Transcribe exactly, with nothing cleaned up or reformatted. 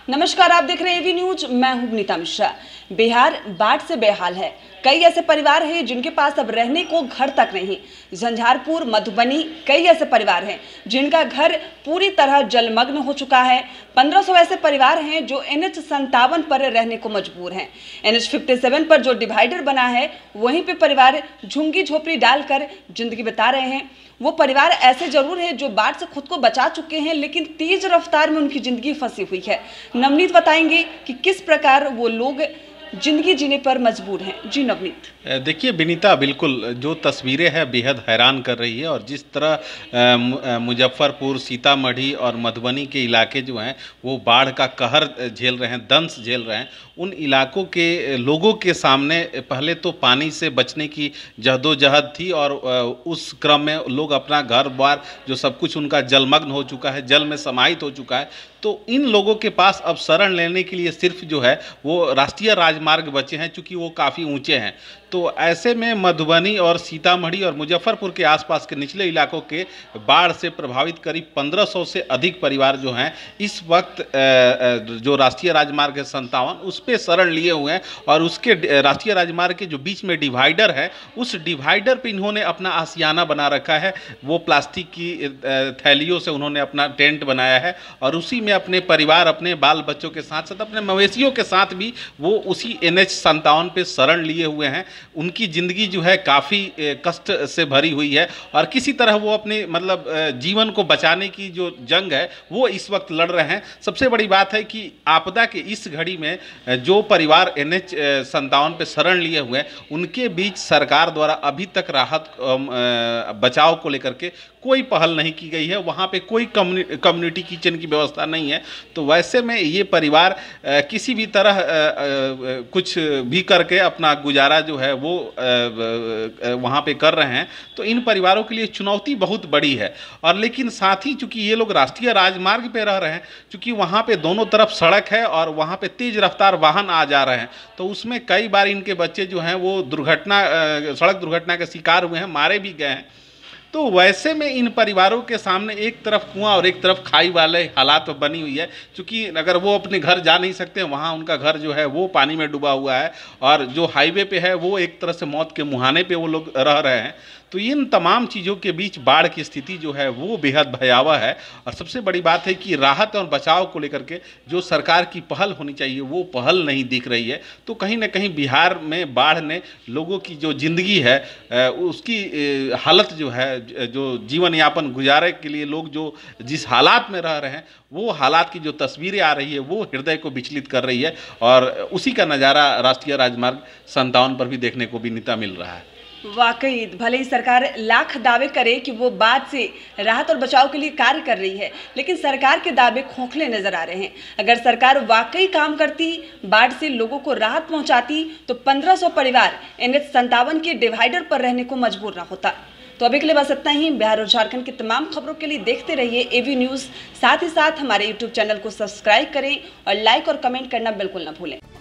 नमस्कार, आप देख रहे हैं एवी न्यूज। मैं हूं नीता मिश्रा। बिहार बाढ़ से बेहाल है। कई ऐसे परिवार हैं जिनके पास अब रहने को घर तक नहीं। झंझारपुर, मधुबनी, कई ऐसे परिवार हैं जिनका घर पूरी तरह जलमग्न हो चुका है। पंद्रह सौ ऐसे परिवार हैं जो एन एच संतावन पर रहने को मजबूर हैं। एन एच सत्तावन पर जो डिवाइडर बना है वहीं पे परिवार झुग्गी झोपड़ी डालकर जिंदगी बिता रहे हैं। वो परिवार ऐसे जरूर है जो बाढ़ से खुद को बचा चुके हैं, लेकिन तेज रफ्तार में उनकी जिंदगी फंसी हुई है। नवनीत बताएंगे कि किस प्रकार वो लोग जिंदगी जीने पर मजबूर हैं। जी नवनीत। देखिए विनीता, बिल्कुल जो तस्वीरें हैं बेहद हैरान कर रही है। और जिस तरह मुजफ्फरपुर, सीतामढ़ी और मधुबनी के इलाके जो हैं वो बाढ़ का कहर झेल रहे हैं, दंश झेल रहे हैं, उन इलाकों के लोगों के सामने पहले तो पानी से बचने की जहदोजहद थी और उस क्रम में लोग अपना घर बार जो सब कुछ उनका जलमग्न हो चुका है, जल में समाहित हो चुका है। तो इन लोगों के पास अब शरण लेने के लिए सिर्फ जो है वो राष्ट्रीय राजमार्ग बचे हैं, चूँकि वो काफ़ी ऊंचे हैं। तो ऐसे में मधुबनी और सीतामढ़ी और मुजफ्फरपुर के आसपास के निचले इलाकों के बाढ़ से प्रभावित करीब पंद्रह सौ से अधिक परिवार जो हैं इस वक्त जो राष्ट्रीय राजमार्ग है संतावन उस पर शरण लिए हुए हैं। और उसके राष्ट्रीय राजमार्ग के जो बीच में डिवाइडर है, उस डिवाइडर पर इन्होंने अपना आशियाना बना रखा है। वो प्लास्टिक की थैलियों से उन्होंने अपना टेंट बनाया है और उसी में अपने परिवार, अपने बाल बच्चों के साथ साथ अपने मवेशियों के साथ भी वो उसी एन एच संतावन पे शरण लिए हुए हैं। उनकी ज़िंदगी जो है काफ़ी कष्ट से भरी हुई है और किसी तरह वो अपने मतलब जीवन को बचाने की जो जंग है वो इस वक्त लड़ रहे हैं। सबसे बड़ी बात है कि आपदा के इस घड़ी में जो परिवार एन एच संतावन पे शरण लिए हुए हैं उनके बीच सरकार द्वारा अभी तक राहत बचाव को लेकर के कोई पहल नहीं की गई है। वहाँ पे कोई कम्युनिटी किचन की व्यवस्था नहीं है। तो वैसे में ये परिवार किसी भी तरह कुछ भी करके अपना गुजारा जो है वो वहाँ पे कर रहे हैं। तो इन परिवारों के लिए चुनौती बहुत बड़ी है। और लेकिन साथ ही चूँकि ये लोग राष्ट्रीय राजमार्ग पे रह रहे हैं, चूँकि वहाँ पे दोनों तरफ सड़क है और वहाँ पे तेज रफ्तार वाहन आ जा रहे हैं, तो उसमें कई बार इनके बच्चे जो हैं वो दुर्घटना सड़क दुर्घटना के शिकार हुए हैं, मारे भी गए हैं। तो वैसे में इन परिवारों के सामने एक तरफ कुआं और एक तरफ खाई वाले हालात बनी हुई है। क्योंकि अगर वो अपने घर जा नहीं सकते, वहाँ उनका घर जो है वो पानी में डूबा हुआ है और जो हाईवे पे है वो एक तरह से मौत के मुहाने पे वो लोग रह रहे हैं। तो इन तमाम चीज़ों के बीच बाढ़ की स्थिति जो है वो बेहद भयावह है। और सबसे बड़ी बात है कि राहत और बचाव को लेकर के जो सरकार की पहल होनी चाहिए वो पहल नहीं दिख रही है। तो कहीं ना कहीं बिहार में बाढ़ ने लोगों की जो ज़िंदगी है उसकी हालत जो है, जो जीवन यापन गुजारे के लिए लोग जो जिस हालात में रह रहे हैं वो हालात की जो तस्वीरें आ रही है वो हृदय को विचलित कर रही है। और उसी का नज़ारा राष्ट्रीय राजमार्ग संतावन पर भी देखने को भी नीता मिल रहा है। वाकई भले ही सरकार लाख दावे करे कि वो बाढ़ से राहत और बचाव के लिए कार्य कर रही है, लेकिन सरकार के दावे खोखले नजर आ रहे हैं। अगर सरकार वाकई काम करती, बाढ़ से लोगों को राहत पहुंचाती, तो पंद्रह सौ परिवार एन एच संतावन के डिवाइडर पर रहने को मजबूर ना होता। तो अभी के लिए बस इतना ही। बिहार और झारखंड की तमाम खबरों के लिए देखते रहिए एवी न्यूज़। साथ ही साथ हमारे यूट्यूब चैनल को सब्सक्राइब करें और लाइक और कमेंट करना बिल्कुल ना भूलें।